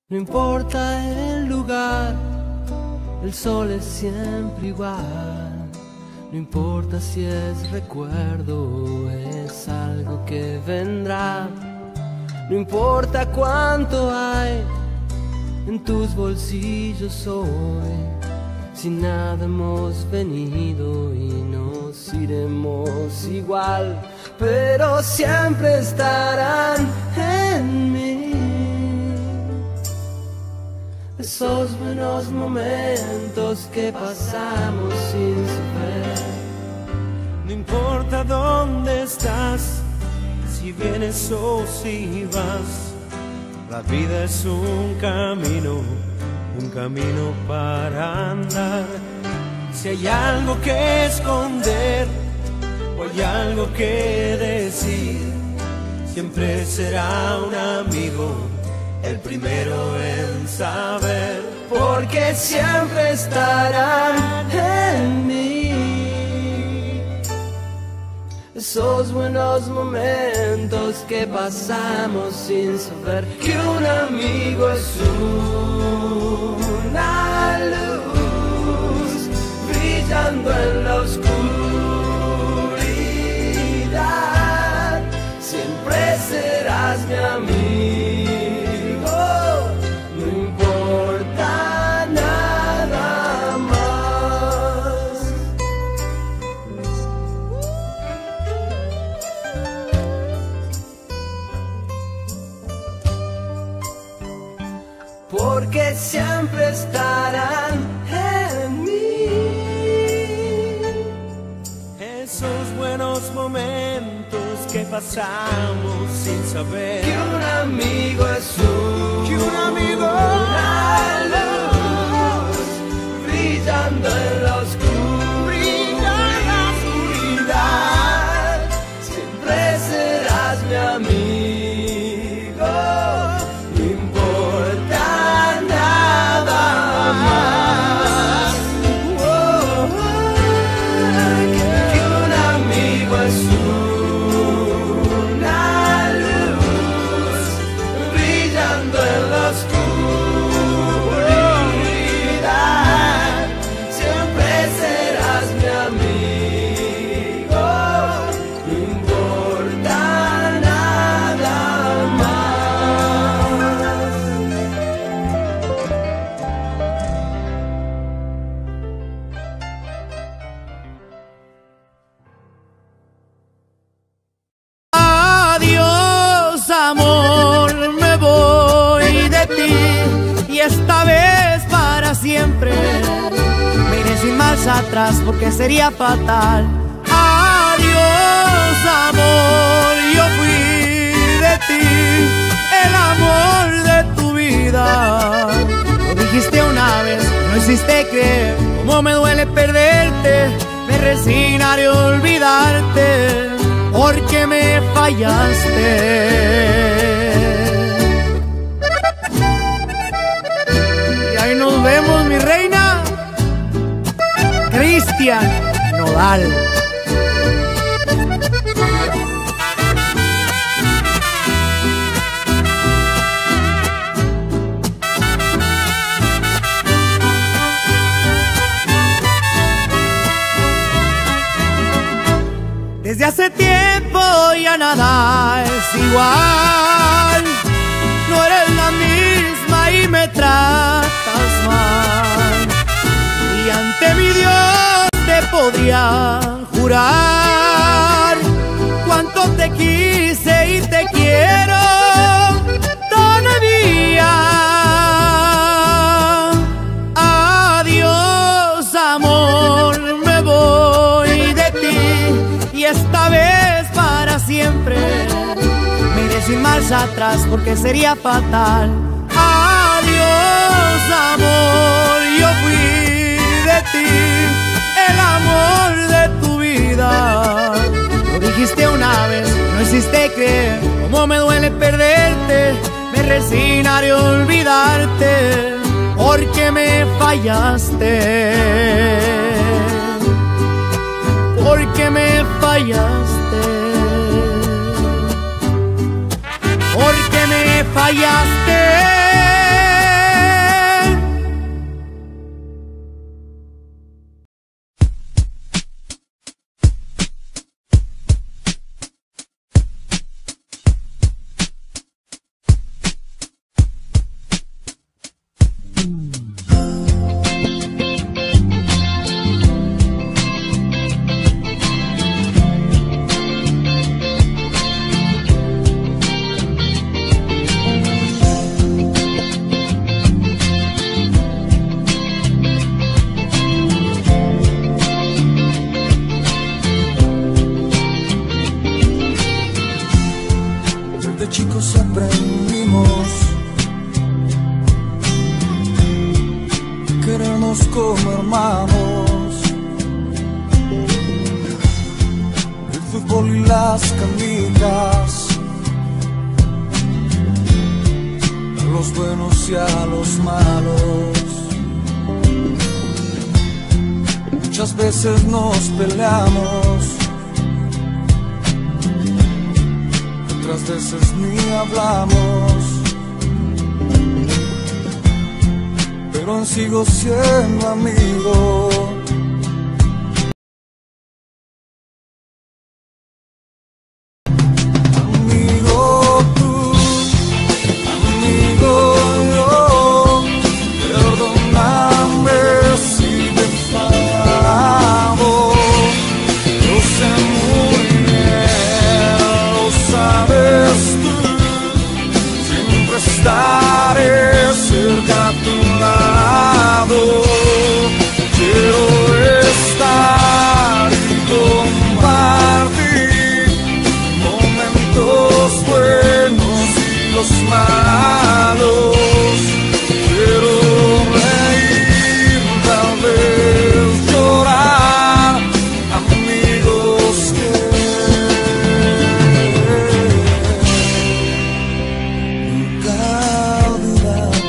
No importa el lugar, el sol es siempre igual. No importa si es recuerdo o es algo que vendrá. No importa cuánto hay en tus bolsillos hoy, si nada hemos venido y nos iremos igual, pero siempre estarán en mí esos buenos momentos que pasamos sin saber. No importa dónde estás, si vienes o si vas, la vida es un camino para andar. Si hay algo que esconder o hay algo que decir, siempre será un amigo el primero en saber, porque siempre estarán en mí esos buenos momentos que pasamos sin saber que un amigo es una luz brillando en la oscuridad. Siempre serás mi amigo, no importa nada más. Porque siempre estarán en mí esos buenos momentos que pasamos sin saber que un amigo es una luz brillando en la oscuridad. Siempre serás mi amigo, no importa nada más. Que un amigo es una luz brillando en la oscuridad. Siempre serás mi amigo, no importa nada más. Adiós, amor, me voy de ti y esta vez para siempre. Me iré sin marcha atrás porque sería fatal. Adiós, amor, yo fui de ti, el amor de tu vida. Lo dijiste una vez, no hiciste creer cómo me duele perderte. Me resignaré a olvidarte porque me fallaste. Y ahí nos vemos, mi reina. Cristian Nodal. Desde hace tiempo ya nada es igual. No eres la misma y me tratas mal. Y ante mi Dios te podría jurar cuánto te quise y te quiero todavía. Adiós, amor, me voy de ti y esta vez para siempre. Me iré sin marcha atrás porque sería fatal. Adiós, amor, yo fui de ti, el amor de tu vida. Lo dijiste una vez, no hiciste creer cómo me duele perderte. Me resignaré a olvidarte porque me fallaste. Porque me fallaste. Porque me fallaste. queremos como hermanos. El fútbol y las canicas, a los buenos y a los malos. Muchas veces nos peleamos, otras veces ni hablamos, pero aún sigo siendo amigo. Amigo tú, amigo yo, perdóname si te he fallado. Yo sé muy bien, lo sabes tú, siempre estaré cerca a tu lado. Quiero estar y compartir momentos buenos y los malos. Quiero reír, tal vez llorar, amigos que nunca olvidamos.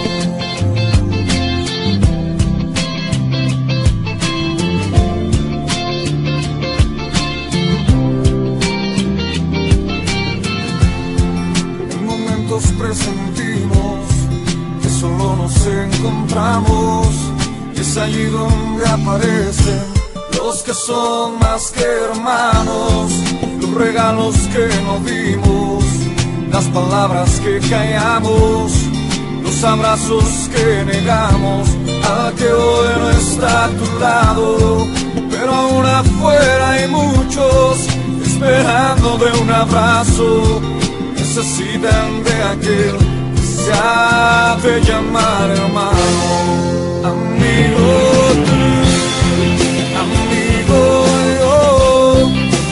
En momentos presentimos que solo nos encontramos, y es allí donde aparecen los que son más que hermanos, los regalos que nos dimos, las palabras que callamos, los abrazos que negamos, al que hoy no está a tu lado, pero aún afuera hay muchos esperando de un abrazo. Necesitan de aquel que se hace llamar hermano. Amigo tú, amigo yo,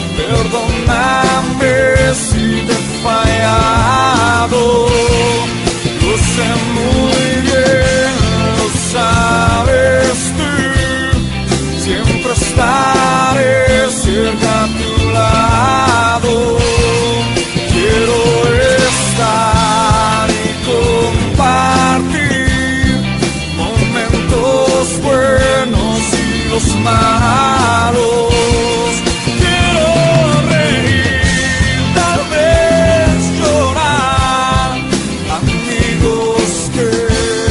perdóname si te he fallado. Lo sé muy bien, lo sabes tú, siempre estaré cerca a tu lado. Quiero estar y compartir momentos buenos y los malos. Quiero reír, tal vez llorar, amigos que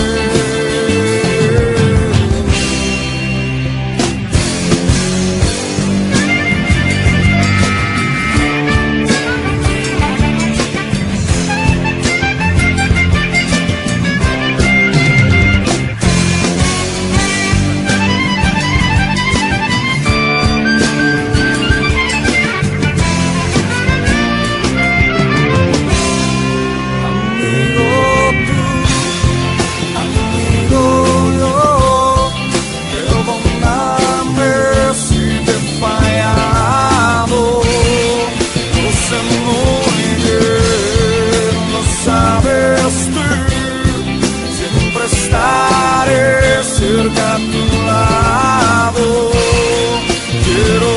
cerca a tu lado. Quiero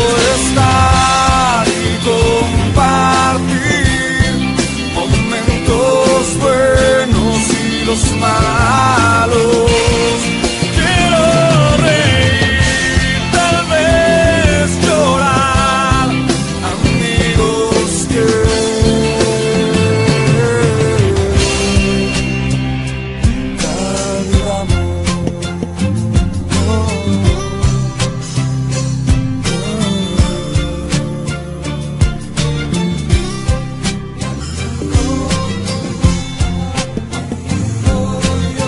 estar y compartir momentos buenos y los malos. Quiero reír, tal vez llorar, amigos que yo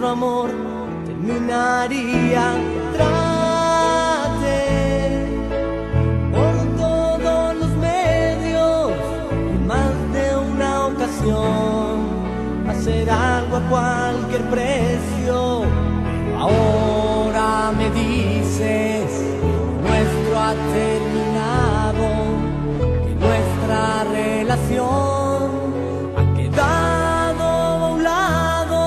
amor terminaría. Traté por todos los medios, en más de una ocasión, hacer algo a cualquier precio. Ahora me dices, nuestro ha terminado, que nuestra relación ha quedado a un lado.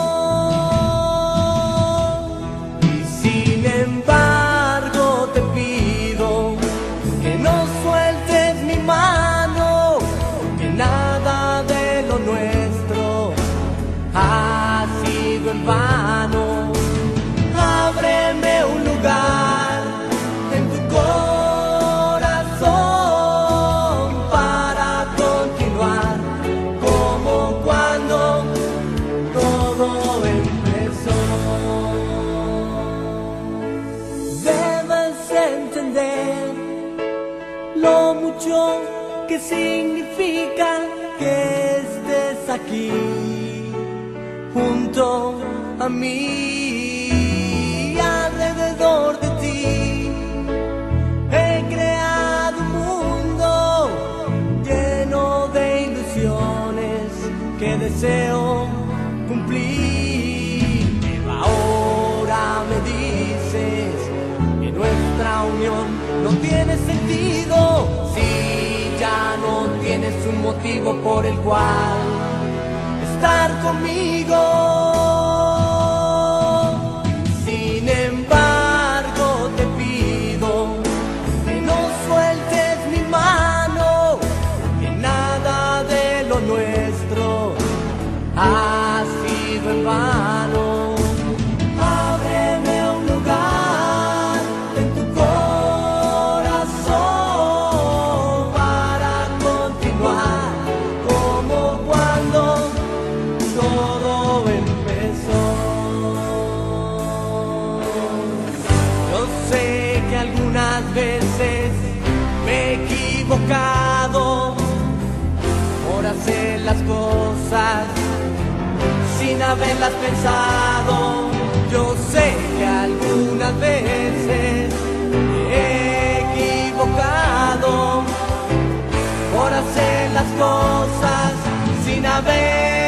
Y sin embargo te pido que no sueltes mi mano, que nada de lo nuestro ha sido en vano. Ábreme un lugar en tu corazón para continuar como cuando todo empezó. Debes entender lo mucho que significa que estés aquí junto a mí. Alrededor de ti he creado un mundo lleno de ilusiones que deseo cumplir. Pero ahora me dices que nuestra unión no tiene sentido, si ya no tienes un motivo por el cual estar conmigo. Sin embargo te pido que no sueltes mi mano, que nada de lo nuestro ha sido en vano. Ábreme un lugar en tu corazón para continuar como cuando todo empezó. Yo sé que algunas veces me he equivocado por hacer las cosas sin haberlas pensado. Yo sé que algunas veces me he equivocado por hacer las cosas sin haber